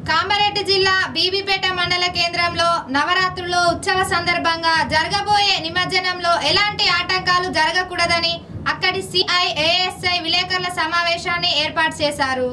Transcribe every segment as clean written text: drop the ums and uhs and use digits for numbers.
కామారెడ్డి జిల్లా బీబీపేట మండల కేంద్రంలో నవరాత్రుల ఉత్సవ సందర్భంగా జరగబోయే నిమజ్జనంలో ఎలాంటి ఆటంకాలు జరగకూడదని అక్కడి సిఐఏఎస్ఐ విలేకరుల సమావేశాన్ని ఏర్పాటు చేశారు.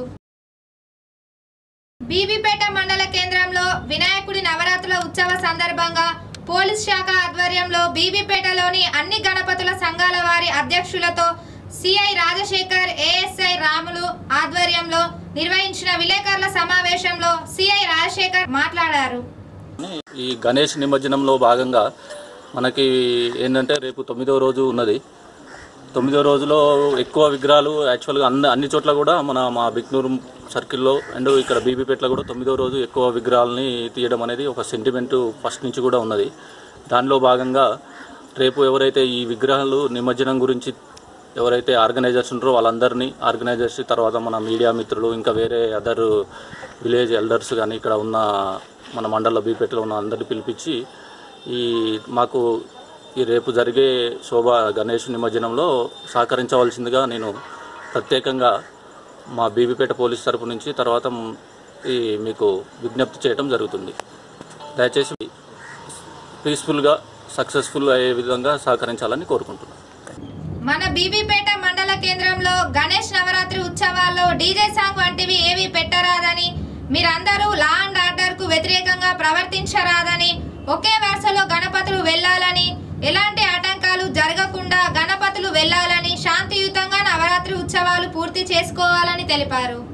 బీబీపేట మండల కేంద్రంలో వినాయకుడి నవరాత్రుల ఉత్సవ సందర్భంగా పోలీస్ శాఖ ఆధ్వర్యంలో బీబీపేటలోని అన్ని గణపతుల సంఘాల వారి అధ్యక్షులతో సిఐ రాజశేఖర్, ఏఎస్ఐ రాములు ఆధ్వర్యంలో నిర్వహించిన విలేకరుల సమావేశంలో సిఐ రాజశేఖర్ మాట్లాడారు. ఈ గణేష్ నిమజ్జనంలో భాగంగా మనకి ఏంటంటే రేపు 9వ రోజు ఉన్నది. 9వ రోజులో ఎక్కువ విగ్రహాలు యాక్చువల్గా అన్ని చోట్ల కూడా మా బిక్నూరు సర్కిల్లో అండ్ ఇక్కడ బీబీపేటలో కూడా 9వ రోజు ఎక్కువ విగ్రహాలని తీయడం అనేది ఒక సెంటిమెంటు ఫస్ట్ నుంచి కూడా ఉన్నది. దానిలో భాగంగా రేపు ఎవరైతే ఈ విగ్రహాలు నిమజ్జనం గురించి ఎవరైతే ఆర్గనైజర్స్ ఉంటారో వాళ్ళందరినీ ఆర్గనైజర్స్, తర్వాత మన మీడియా మిత్రులు, ఇంకా వేరే అదర్ విలేజ్ ఎల్డర్స్ కానీ ఇక్కడ ఉన్న మన మండలంలో బీపేటలో ఉన్న అందరినీ పిలిపించి మాకు ఈ రేపు జరిగే శోభా గణేష్ నిమజ్జనంలో సహకరించవలసిందిగా నేను ప్రత్యేకంగా మా బీబీపేట పోలీస్ తరపు నుంచి తర్వాత మీకు విజ్ఞప్తి చేయడం జరుగుతుంది. దయచేసి పీస్ఫుల్గా సక్సెస్ఫుల్ అయ్యే విధంగా సహకరించాలని కోరుకుంటున్నాను. మన బీబీపేట మండల కేంద్రంలో గణేష్ నవరాత్రి ఉత్సవాల్లో డీజే సాంగ్ వంటివి ఏవి పెట్టరాదని, మీరందరూ లా అండ్ ఆర్డర్ కు వ్యతిరేకంగా ప్రవర్తించరాదని, ఒకే వరుసలో గణపతులు వెళ్లాలని, ఎలాంటి ఆటంకాలు జరగకుండా గణపతులు వెళ్లాలని, శాంతియుతంగా నవరాత్రి ఉత్సవాలు పూర్తి చేసుకోవాలని తెలిపారు.